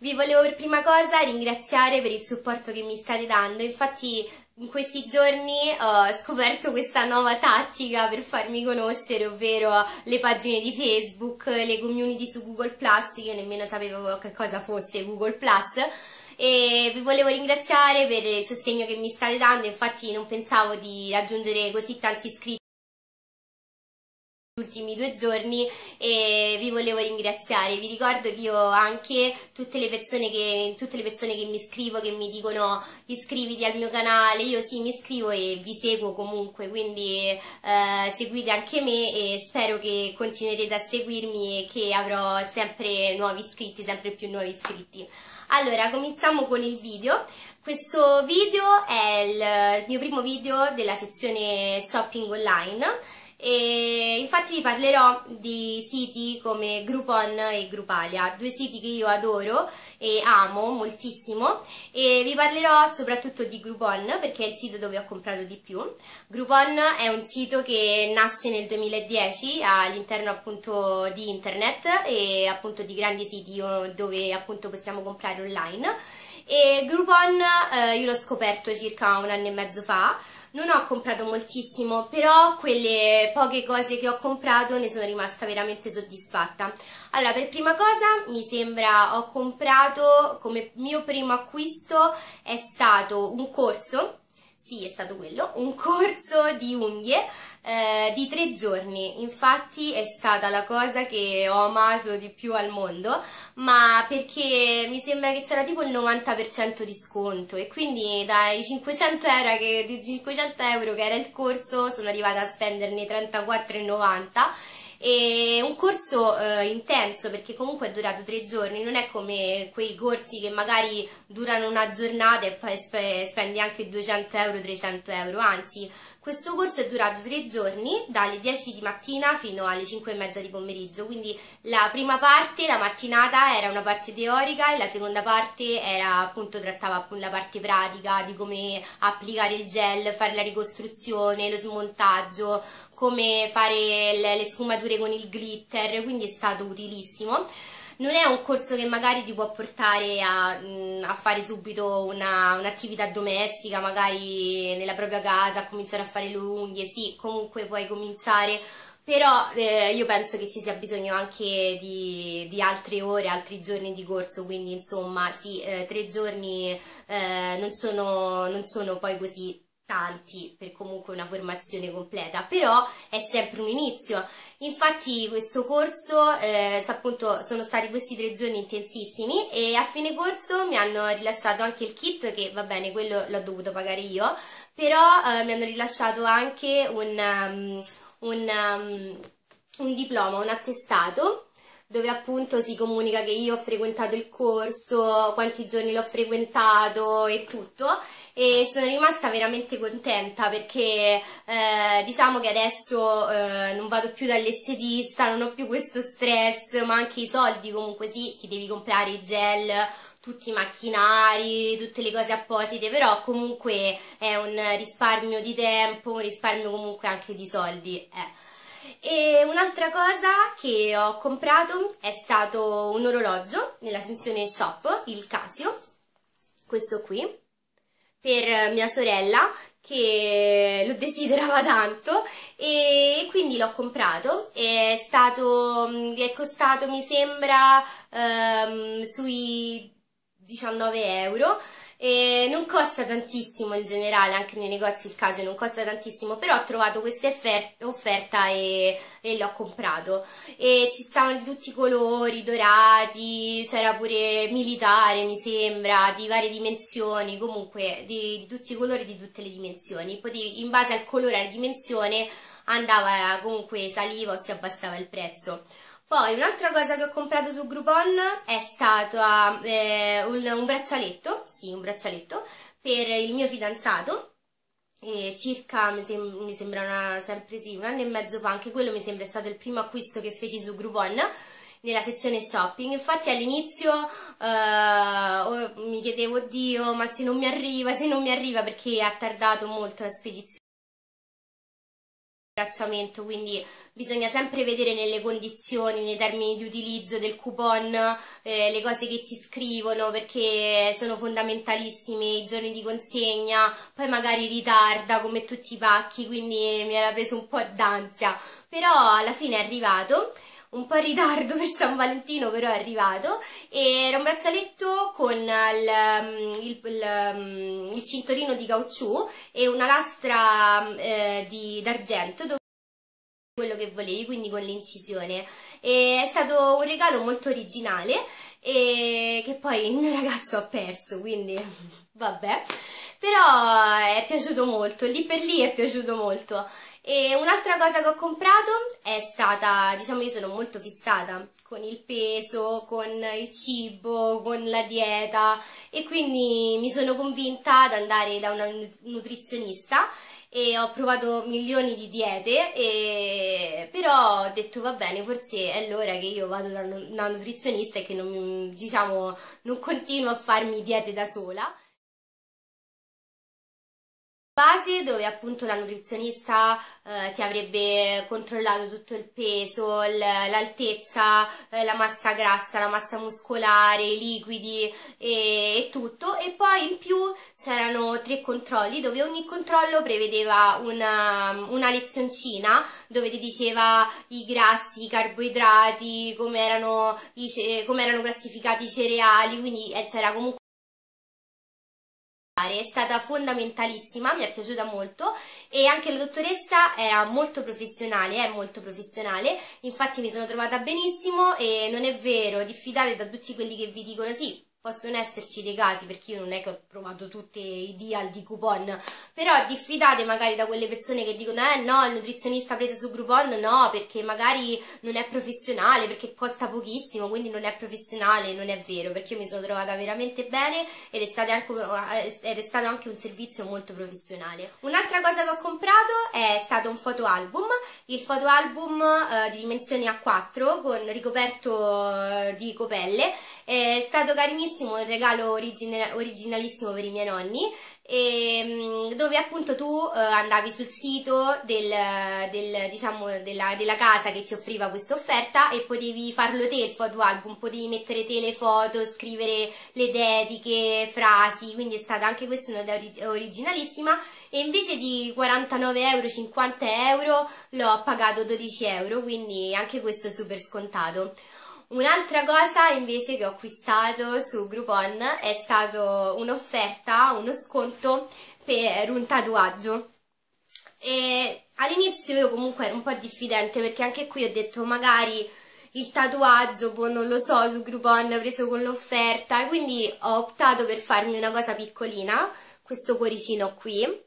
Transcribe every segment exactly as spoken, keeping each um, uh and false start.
Vi volevo per prima cosa ringraziare per il supporto che mi state dando. Infatti in questi giorni ho scoperto questa nuova tattica per farmi conoscere, ovvero le pagine di Facebook, le community su Google plus. Io nemmeno sapevo che cosa fosse Google plus, e vi volevo ringraziare per il sostegno che mi state dando. Infatti non pensavo di raggiungere così tanti iscritti negli ultimi due giorni e vi volevo ringraziare. Vi ricordo che io anche tutte le persone che, tutte le persone che mi scrivo, che mi dicono iscriviti al mio canale, io sì mi iscrivo e vi seguo comunque, quindi eh, seguite anche me e spero che continuerete a seguirmi e che avrò sempre nuovi iscritti, sempre più nuovi iscritti. Allora, cominciamo con il video. Questo video è il mio primo video della sezione shopping online. E infatti vi parlerò di siti come Groupon e Grupalia, due siti che io adoro e amo moltissimo, e vi parlerò soprattutto di Groupon perché è il sito dove ho comprato di più. Groupon è un sito che nasce nel duemiladieci all'interno appunto di internet e appunto di grandi siti dove appunto possiamo comprare online, e Groupon eh, io l'ho scoperto circa un anno e mezzo fa. Non ho comprato moltissimo, però quelle poche cose che ho comprato ne sono rimasta veramente soddisfatta. Allora, per prima cosa mi sembra ho comprato, come mio primo acquisto è stato un corso, sì è stato quello, un corso di unghie eh, di tre giorni. Infatti è stata la cosa che ho amato di più al mondo, ma perché mi sembra che c'era tipo il novanta per cento di sconto e quindi dai cinquecento euro che, di cinquecento euro che era il corso sono arrivata a spenderne trentaquattro e novanta. E un corso eh, intenso, perché comunque è durato tre giorni, non è come quei corsi che magari durano una giornata e poi spe spendi anche duecento euro, trecento euro, anzi questo corso è durato tre giorni, dalle dieci di mattina fino alle cinque e mezza di pomeriggio, quindi la prima parte, la mattinata, era una parte teorica e la seconda parte era appunto, trattava appunto la parte pratica di come applicare il gel, fare la ricostruzione, lo smontaggio, come fare le, le sfumature con il glitter, quindi è stato utilissimo. Non è un corso che magari ti può portare a, a fare subito un'attività domestica, magari nella propria casa, a cominciare a fare le unghie. Sì, comunque puoi cominciare, però eh, io penso che ci sia bisogno anche di, di altre ore, altri giorni di corso, quindi insomma sì, eh, tre giorni eh, non sono, non sono poi così tanti per comunque una formazione completa, però è sempre un inizio. Infatti questo corso eh, appunto sono stati questi tre giorni intensissimi e a fine corso mi hanno rilasciato anche il kit, che va bene, quello l'ho dovuto pagare io, però eh, mi hanno rilasciato anche un, um, un, um, un diploma, un attestato, dove appunto si comunica che io ho frequentato il corso, quanti giorni l'ho frequentato e tutto, e sono rimasta veramente contenta perché eh, diciamo che adesso eh, non vado più dall'estetista, non ho più questo stress, ma anche i soldi comunque sì, ti devi comprare i gel, tutti i macchinari, tutte le cose apposite, però comunque è un risparmio di tempo, un risparmio comunque anche di soldi. Eh. E un'altra cosa che ho comprato è stato un orologio nella sezione shop, il Casio, questo qui, per mia sorella che lo desiderava tanto, e quindi l'ho comprato. È stato, è costato mi sembra um, sui diciannove euro. E non costa tantissimo in generale, anche nei negozi il Casio non costa tantissimo, però ho trovato questa offerta e, e l'ho comprato, e ci stavano di tutti i colori, dorati, c'era pure militare mi sembra, di varie dimensioni, comunque di, di tutti i colori, di tutte le dimensioni. Potevi, in base al colore e alla dimensione andava, comunque saliva o si abbassava il prezzo. Poi un'altra cosa che ho comprato su Groupon è stato eh, un, un braccialetto, sì, un braccialetto per il mio fidanzato, e circa, mi, sem mi sembra una, sempre sì, un anno e mezzo fa, anche quello mi sembra stato il primo acquisto che feci su Groupon, nella sezione shopping. Infatti all'inizio eh, mi chiedevo, oddio, ma se non mi arriva, se non mi arriva, perché ha tardato molto la spedizione. rintracciamento, quindi bisogna sempre vedere nelle condizioni, nei termini di utilizzo del coupon, eh, le cose che ti scrivono, perché sono fondamentalissimi i giorni di consegna, poi magari ritarda come tutti i pacchi, quindi mi era preso un po' d'ansia, però alla fine è arrivato. Un po' in ritardo per San Valentino, però è arrivato, e era un braccialetto con il, il, il, il cinturino di caucciù e una lastra eh, di d'argento, dove quello che volevi, quindi con l'incisione. E è stato un regalo molto originale e che poi il mio ragazzo ha perso, quindi vabbè, però è piaciuto molto, lì per lì è piaciuto molto. E un'altra cosa che ho comprato è stata, diciamo, io sono molto fissata con il peso, con il cibo, con la dieta, e quindi mi sono convinta ad andare da una nutrizionista e ho provato milioni di diete, e però ho detto va bene, forse è l'ora che io vado da una nutrizionista e che non, diciamo, non continuo a farmi diete da sola. Base dove appunto la nutrizionista eh, ti avrebbe controllato tutto il peso, l'altezza, eh, la massa grassa, la massa muscolare, i liquidi e, e tutto, e poi in più c'erano tre controlli dove ogni controllo prevedeva una, una lezioncina dove ti diceva i grassi, i carboidrati, come erano, i, come erano classificati i cereali, quindi eh, c'era comunque. È stata fondamentalissima, mi è piaciuta molto, e anche la dottoressa era molto professionale, è molto professionale, infatti mi sono trovata benissimo. E non è vero, diffidate da tutti quelli che vi dicono sì, possono esserci dei casi, perché io non è che ho provato tutti i deal di coupon, però diffidate magari da quelle persone che dicono eh no, il nutrizionista preso su Groupon no, perché magari non è professionale, perché costa pochissimo, quindi non è professionale. Non è vero, perché io mi sono trovata veramente bene ed è stato anche, ed è stato anche un servizio molto professionale. Un'altra cosa che ho comprato è stato un fotoalbum, il fotoalbum eh, di dimensioni A quattro con ricoperto eh, di copelle. È stato carinissimo, un regalo original, originalissimo per i miei nonni, e, dove appunto tu eh, andavi sul sito del, del, diciamo, della, della casa che ti offriva questa offerta e potevi farlo te il fotoalbum, potevi mettere te le foto, scrivere le dediche, frasi, quindi è stata anche questa un'idea originalissima. E invece di quarantanove euro, cinquanta euro, l'ho pagato dodici euro, quindi anche questo è super scontato. Un'altra cosa invece che ho acquistato su Groupon è stato un'offerta, uno sconto per un tatuaggio. E all'inizio io comunque ero un po' diffidente, perché anche qui ho detto magari il tatuaggio, boh, non lo so, su Groupon preso con l'offerta, quindi ho optato per farmi una cosa piccolina, questo cuoricino qui,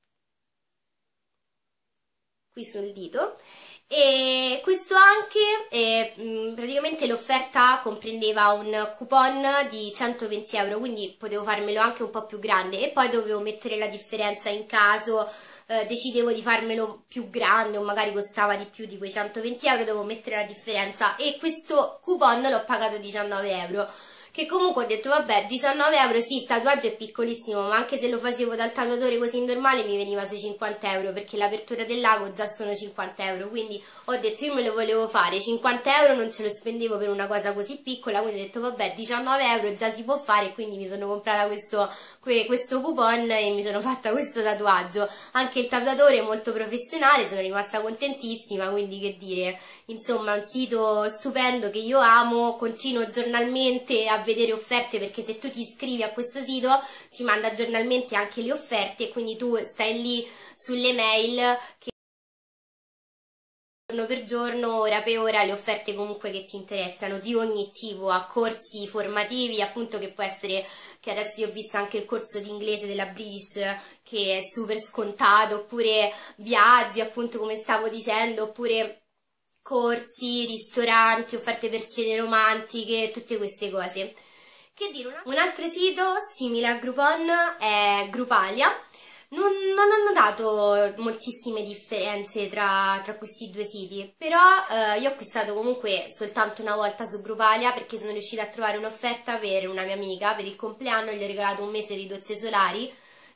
qui sul dito. E questo anche, eh, praticamente l'offerta comprendeva un coupon di centoventi euro, quindi potevo farmelo anche un po' più grande, e poi dovevo mettere la differenza in caso eh, decidevo di farmelo più grande o magari costava di più di quei centoventi euro, dovevo mettere la differenza, e questo coupon l'ho pagato diciannove euro. Che comunque ho detto vabbè, diciannove euro, sì, il tatuaggio è piccolissimo, ma anche se lo facevo dal tatuatore così normale mi veniva sui cinquanta euro, perché l'apertura del lago già sono cinquanta euro, quindi ho detto io me lo volevo fare, cinquanta euro non ce lo spendevo per una cosa così piccola, quindi ho detto vabbè, diciannove euro già si può fare, e quindi mi sono comprata questo, questo coupon e mi sono fatta questo tatuaggio. Anche il tatuatore è molto professionale, sono rimasta contentissima, quindi che dire, insomma un sito stupendo che io amo, continuo giornalmente a vedere offerte, perché se tu ti iscrivi a questo sito ti manda giornalmente anche le offerte, e quindi tu stai lì sulle mail che giorno per giorno, ora per ora, le offerte comunque che ti interessano di ogni tipo, a corsi formativi appunto, che può essere, che adesso io ho visto anche il corso di inglese della British che è super scontato, oppure viaggi appunto come stavo dicendo, oppure corsi, ristoranti, offerte per cene romantiche, tutte queste cose. Che dire, un altro sito simile a Groupon è Groupalia. Non, non ho notato moltissime differenze tra, tra questi due siti, però eh, io ho acquistato comunque soltanto una volta su Groupalia, perché sono riuscita a trovare un'offerta per una mia amica per il compleanno, gli ho regalato un mese di docce solari,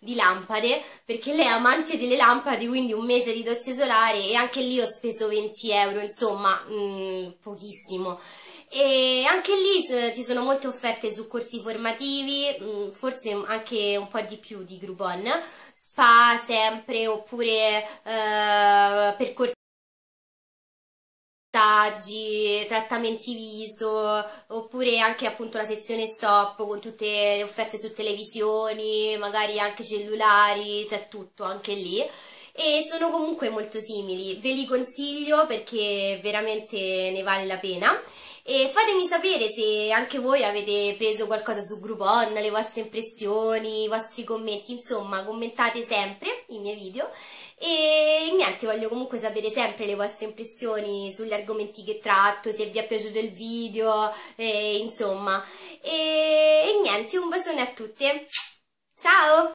di lampade, perché lei è amante delle lampade, quindi un mese di docce solari e anche lì ho speso venti euro, insomma, mh, pochissimo. E anche lì s- ci sono molte offerte su corsi formativi, mh, forse anche un po' di più di Groupon, spa sempre, oppure eh, percorsi, massaggi, trattamenti viso, oppure anche appunto la sezione shop con tutte le offerte su televisioni, magari anche cellulari, c'è tutto anche lì. E sono comunque molto simili, ve li consiglio perché veramente ne vale la pena. E fatemi sapere se anche voi avete preso qualcosa su Groupon, le vostre impressioni, i vostri commenti, insomma, commentate sempre i miei video. E niente, voglio comunque sapere sempre le vostre impressioni sugli argomenti che tratto, se vi è piaciuto il video, e, insomma. E, e niente, un bacione a tutte. Ciao!